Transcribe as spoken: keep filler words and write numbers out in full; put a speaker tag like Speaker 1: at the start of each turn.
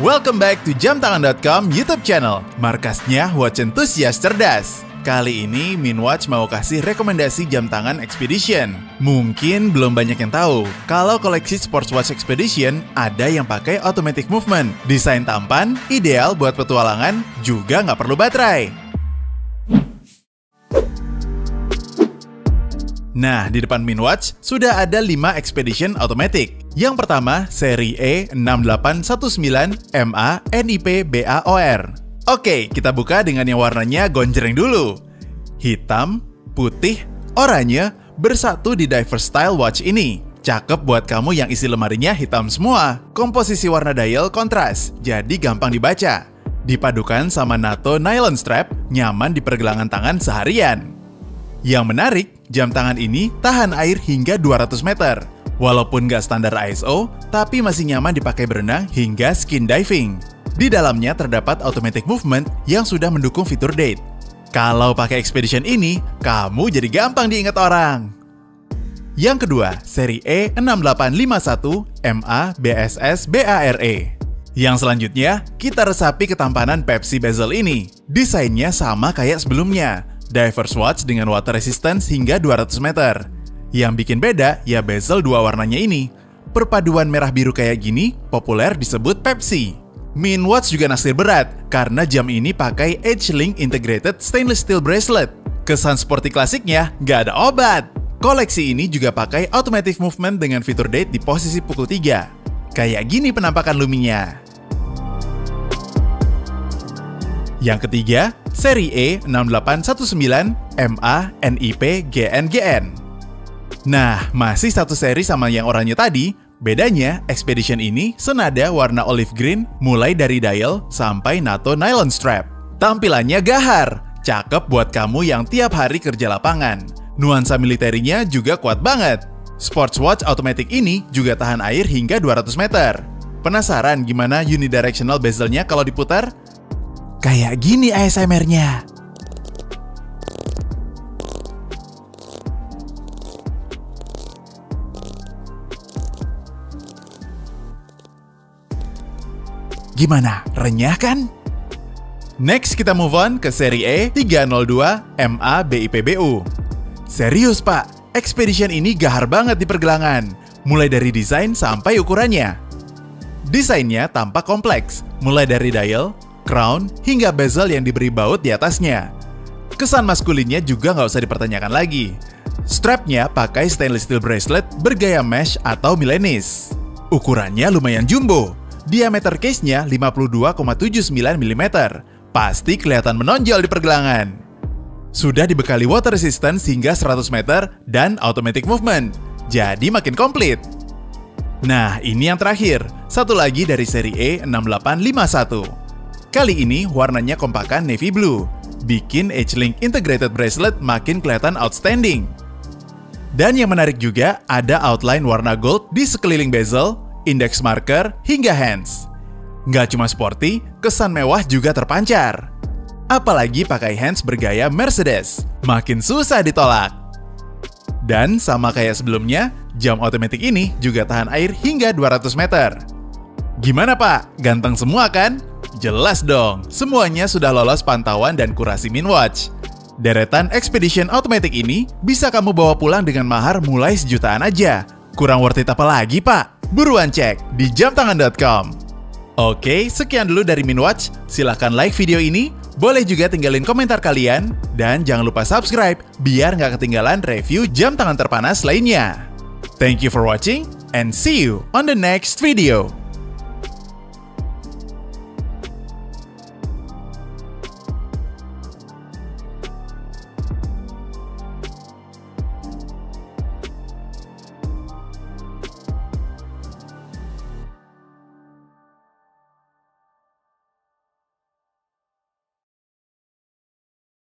Speaker 1: Welcome back to jam tangan dot com YouTube channel, markasnya watch enthusiast cerdas. Kali ini Minwatch mau kasih rekomendasi jam tangan Expedition. Mungkin belum banyak yang tahu, kalau koleksi sports watch Expedition ada yang pakai automatic movement. Desain tampan, ideal buat petualangan, juga nggak perlu baterai. Nah, di depan Minwatch sudah ada lima Expedition Automatic. Yang pertama, seri E enam delapan satu sembilan M A N I P B A O R. Oke, kita buka dengan yang warnanya gonjreng dulu. Hitam, putih, oranye bersatu di diverse style watch ini. Cakep buat kamu yang isi lemarinya hitam semua. Komposisi warna dial kontras, jadi gampang dibaca. Dipadukan sama NATO nylon strap, nyaman di pergelangan tangan seharian. Yang menarik, jam tangan ini tahan air hingga dua ratus meter. Walaupun nggak standar I S O, tapi masih nyaman dipakai berenang hingga skin diving. Di dalamnya terdapat automatic movement yang sudah mendukung fitur date. Kalau pakai Expedition ini, kamu jadi gampang diingat orang. Yang kedua, seri E enam delapan lima satu M A B S S B A R E. Yang selanjutnya, kita resapi ketampanan Pepsi bezel ini. Desainnya sama kayak sebelumnya. Diverse watch dengan water resistance hingga dua ratus meter. Yang bikin beda ya bezel dua warnanya ini. Perpaduan merah biru kayak gini populer disebut Pepsi. Minwatch juga naksir berat karena jam ini pakai H-Link Integrated Stainless Steel Bracelet. Kesan sporty klasiknya nggak ada obat. Koleksi ini juga pakai automatic movement dengan fitur date di posisi pukul tiga. Kayak gini penampakan luminya. Yang ketiga, seri E enam delapan satu sembilan M A N I P G N G N. Nah, masih satu seri sama yang oranye tadi, bedanya Expedition ini senada warna olive green mulai dari dial sampai NATO nylon strap. Tampilannya gahar, cakep buat kamu yang tiap hari kerja lapangan. Nuansa militernya juga kuat banget. Sports watch automatic ini juga tahan air hingga dua ratus meter. Penasaran gimana unidirectional bezelnya kalau diputar? Kayak gini A S M R-nya. Gimana? Renyah kan? Next kita move on ke seri E tiga nol dua M A B I P B U. Serius pak, Expedition ini gahar banget di pergelangan. Mulai dari desain sampai ukurannya. Desainnya tampak kompleks, mulai dari dial, crown, hingga bezel yang diberi baut di atasnya. Kesan maskulinnya juga nggak usah dipertanyakan lagi. Strapnya pakai stainless steel bracelet bergaya mesh atau milenis. Ukurannya lumayan jumbo. Diameter case-nya lima puluh dua koma tujuh sembilan milimeter. Pasti kelihatan menonjol di pergelangan. Sudah dibekali water resistance hingga seratus meter dan automatic movement. Jadi makin komplit. Nah, ini yang terakhir. Satu lagi dari seri E enam delapan lima satu. Kali ini warnanya kompakan navy blue. Bikin H-Link Integrated Bracelet makin kelihatan outstanding. Dan yang menarik juga ada outline warna gold di sekeliling bezel, index marker, hingga hands. Nggak cuma sporty, kesan mewah juga terpancar. Apalagi pakai hands bergaya Mercedes, makin susah ditolak. Dan sama kayak sebelumnya, jam otomatis ini juga tahan air hingga dua ratus meter. Gimana pak? Ganteng semua kan? Jelas dong, semuanya sudah lolos pantauan dan kurasi Minwatch. Deretan Expedition Automatic ini bisa kamu bawa pulang dengan mahar mulai sejutaan aja. Kurang worth it apa lagi pak? Buruan cek di jam tangan dot com. Oke, sekian dulu dari Minwatch. Silahkan like video ini, boleh juga tinggalin komentar kalian, dan jangan lupa subscribe biar nggak ketinggalan review jam tangan terpanas lainnya. Thank you for watching, and see you on the next video.